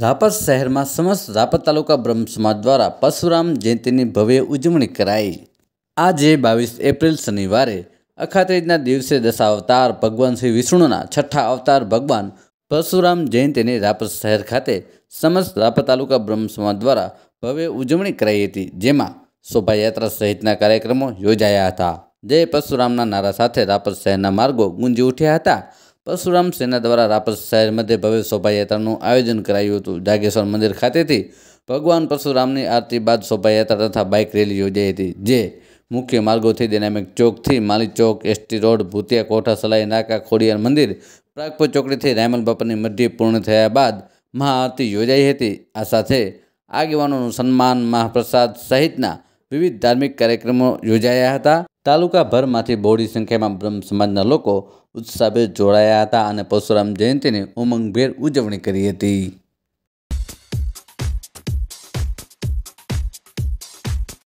રાપર શહેરમાં સમસ્ત રાપર તાલુકા બ્રહ્મ સમાજ દ્વારા પરશુરામ જયંતિની ભવ્ય ઉજવણી કરાઈ। આજે 22 એપ્રિલ શનિવારે અખાત્રીજના દિવસે દશાવતાર ભગવાન શ્રી વિષ્ણુના છઠ્ઠા અવતાર ભગવાન પરશુરામ જયંતિની રાપર શહેર ખાતે સમસ્ત રાપર તાલુકા બ્રહ્મ સમાજ દ્વારા ભવ્ય ઉજવણી કરાઈ હતી, જેમાં શોભાયાત્રા સહિતના કાર્યક્રમો યોજાયા હતા। જય પરશુરામના નારા સાથે રાપર શહેરના માર્ગો ગુંજી ઉઠ્યા હતા। પરશુરામ સેના દ્વારા રાપર શહેર મધ્ય ભવ્ય શોભાયાત્રાનું આયોજન કરાયું હતું। જાગેશ્વર મંદિર ખાતેથી ભગવાન પરશુરામની આરતી બાદ શોભાયાત્રા તથા બાઇક રેલી યોજાઈ હતી, જે મુખ્ય માર્ગોથી ડાયનામિક ચોકથી માલી ચોક, એસટી રોડ, ભૂતિયા કોઠા, સલાઈ નાકા, ખોડિયાર મંદિર, પ્રાગપુર ચોકડીથી રાયમલ બાપાની મધ્ય પૂર્ણ થયા બાદ મહાઆરતી યોજાઈ હતી। આ સાથે આગેવાનોનું સન્માન, મહાપ્રસાદ સહિતના વિવિધ ધાર્મિક કાર્યક્રમો યોજાયા હતા। તાલુકાભરમાંથી બહોળી સંખ્યામાં બ્રહ્મ સમાજના લોકો ઉત્સાહભેર જોડાયા હતા અને પરશુરામ જયંતિની ઉમંગભેર ઉજવણી કરી હતી।